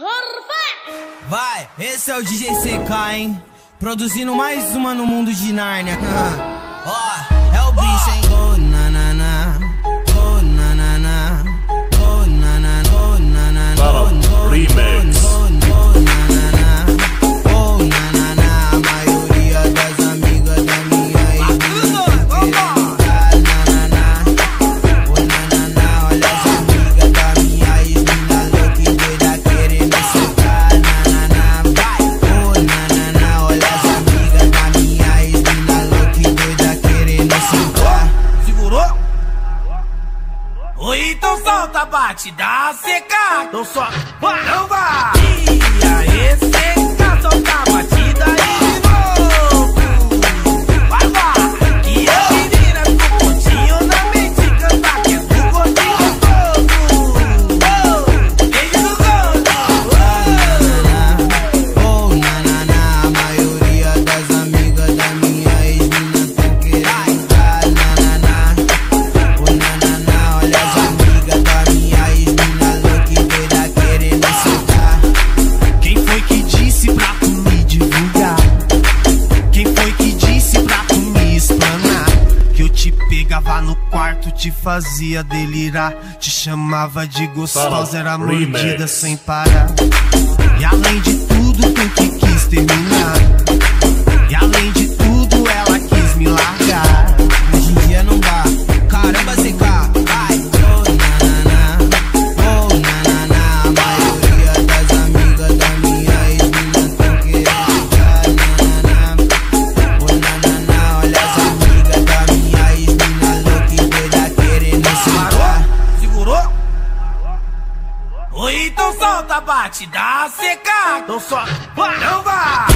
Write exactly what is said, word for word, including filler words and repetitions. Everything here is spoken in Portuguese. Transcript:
Vai, esse é o D J C K, hein? Produzindo mais uma no mundo de Nárnia. Ó, oh, é o bicho, hein? Oh, nanana, oh, nanana, oh, nanana, oh, nanana, Fala, remix. Oh, nanana, oh, nanana, a maioria das amigas da minha ex-mina nanana, oh, nanana, olha as amigas da minha ex-mina louca e doida querendo sentar, nanana, vai, oh, nanana, olha as amigas da minha ex-mina louca e doida querendo sentar. Segurou? Oi, então solta, bate, dá seca. Então só, vai, não vai. E aí, seca, solta a batida aí de novo. Vai, vai. E a menina com pontinho na mente canta que é do gordinho gostoso. Oh, beijo do gordo. Oh, nanana, a maioria das amigas da minha ex-mina tão querendo entrar, nanana. Oh, nanana, olha as amigas da minha ex-mina louca e doida querendo sentar. Quem foi que disse pra tu me divulgar? Quem foi que disse pra tu me explanar? Que eu te pegava no quarto, te fazia delirar, te chamava de gostosa, era mordida Remix. sem parar. E além de tudo, tu que quis terminar. E além de tudo, ela quis me largar. Hoje em dia não dá. Caramba, C K, vai. Oh, nanana, oh, nanana, a maioria das amigas da minha ex-mina tão querendo entrar, nanana. Oh, nanana, olha as amigas da minha ex-mina louca e doida querendo sentar. Segurou? Oi, então solta, bate, dá seca. Então só, vai, não vai.